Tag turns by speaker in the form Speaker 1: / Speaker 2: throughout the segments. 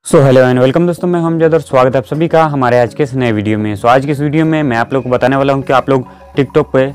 Speaker 1: Hello and welcome दोस्तों, मैं हमजद और स्वागत है आप सभी का हमारे आज के इस नए वीडियो में। आज की इस वीडियो में मैं आप लोग को बताने वाला हूं कि आप लोग टिकटॉक पे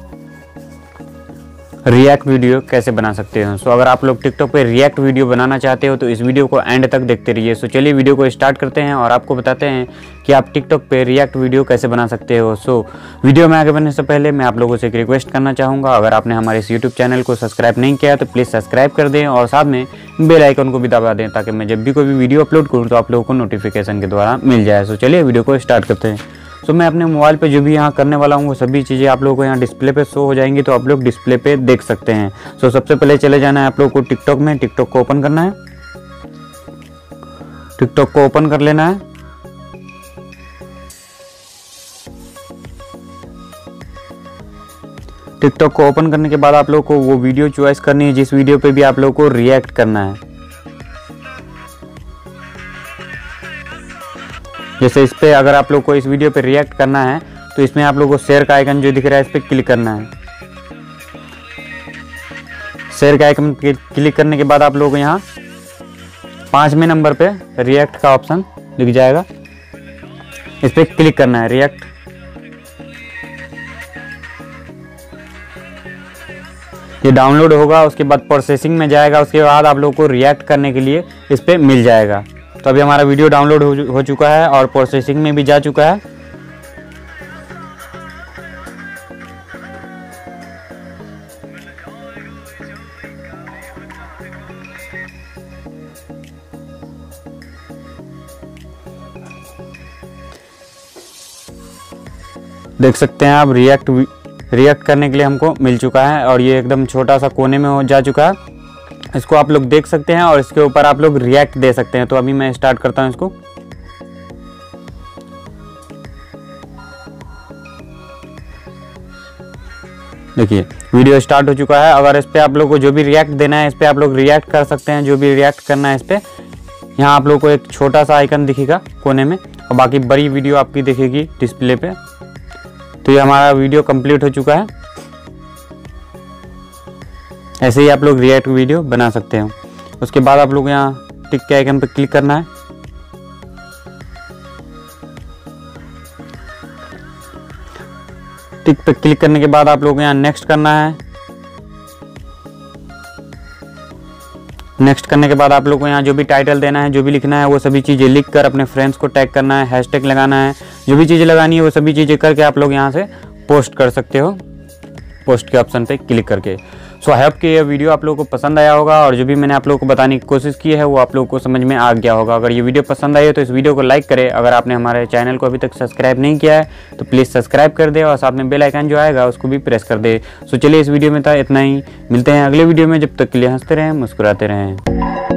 Speaker 1: रिएक्ट वीडियो कैसे बना सकते हो। अगर आप लोग टिकटॉक पे रिएक्ट वीडियो बनाना चाहते हो तो इस वीडियो को एंड तक देखते रहिए। चलिए वीडियो को स्टार्ट करते हैं और आपको बताते हैं कि आप टिकटॉक पे रिएक्ट वीडियो कैसे बना सकते हो। वीडियो में आगे बढ़ने से पहले मैं आप लोगों से एक रिक्वेस्ट करना चाहूँगा, अगर आपने हमारे इस यूट्यूब चैनल को सब्सक्राइब नहीं किया तो प्लीज़ सब्सक्राइब कर दें और साथ में बेल आइकन को भी दबा दें ताकि मैं जब भी कोई भी वीडियो अपलोड करूँ तो आप लोगों को नोटिफिकेशन के द्वारा मिल जाए। चलिए वीडियो को स्टार्ट करते हैं। मैं अपने मोबाइल पे जो भी यहाँ करने वाला हूँ वो सभी चीज़ें आप लोगों को यहाँ डिस्प्ले पे शो हो जाएंगी, तो आप लोग डिस्प्ले पे देख सकते हैं। सबसे पहले चले जाना है आप लोगों को टिकटॉक में। टिकटॉक को ओपन करना है, टिकटॉक को ओपन कर लेना है। टिकटॉक को ओपन करने के बाद आप लोगों को वो वीडियो चॉइस करनी है जिस वीडियो पे भी आप लोगों को रिएक्ट करना है। जैसे इस पे अगर आप लोग को इस वीडियो पे रिएक्ट करना है तो इसमें आप लोग को शेयर का आइकन जो दिख रहा है इस पे क्लिक करना है। शेयर का आइकन क्लिक करने के बाद आप लोग यहाँ 5वें नंबर पे रिएक्ट का ऑप्शन दिख जाएगा, इस पे क्लिक करना है रिएक्ट। ये डाउनलोड होगा, उसके बाद प्रोसेसिंग में जाएगा, उसके बाद आप लोग को रिएक्ट करने के लिए इस पे मिल जाएगा। तो अभी हमारा वीडियो डाउनलोड हो चुका है और प्रोसेसिंग में भी जा चुका है। देख सकते हैं आप रिएक्ट करने के लिए हमको मिल चुका है और ये एकदम छोटा सा कोने में हो जा चुका है। इसको आप लोग देख सकते हैं और इसके ऊपर आप लोग रिएक्ट दे सकते हैं। तो अभी मैं स्टार्ट करता हूं इसको। देखिए वीडियो स्टार्ट हो चुका है। अगर इस पे आप लोग को जो भी रिएक्ट देना है इस पे आप लोग रिएक्ट कर सकते हैं। जो भी रिएक्ट करना है इस पे यहाँ आप लोग को एक छोटा सा आइकन दिखेगा कोने में और बाकी बड़ी वीडियो आपकी दिखेगी डिस्प्ले पे। तो ये हमारा वीडियो कंप्लीट हो चुका है। ऐसे ही आप लोग रिएक्ट वीडियो बना सकते हो। उसके बाद आप लोग यहाँ टिक के आइकन पे क्लिक करना है। टिक पे क्लिक करने के बाद आप लोग यहाँ नेक्स्ट करना है। नेक्स्ट करने के बाद आप लोग को यहाँ जो भी टाइटल देना है, जो भी लिखना है वो सभी चीज़ें लिख कर अपने फ्रेंड्स को टैग करना है, हैशटैग लगाना है। जो भी चीज़ें लगानी है वो सभी चीज़ें करके आप लोग यहाँ से पोस्ट कर सकते हो, पोस्ट के ऑप्शन पे क्लिक करके। आई होप कि ये वीडियो आप लोगों को पसंद आया होगा और जो भी मैंने आप लोगों को बताने की कोशिश की है वो आप लोगों को समझ में आ गया होगा। अगर ये वीडियो पसंद आई है तो इस वीडियो को लाइक करें। अगर आपने हमारे चैनल को अभी तक सब्सक्राइब नहीं किया है तो प्लीज़ सब्सक्राइब कर दे और साथ में बेल आइकन जो आएगा उसको भी प्रेस कर दे। चलिए इस वीडियो में था इतना ही, मिलते हैं अगले वीडियो में। जब तक के लिए हंसते रहें, मुस्कुराते रहें।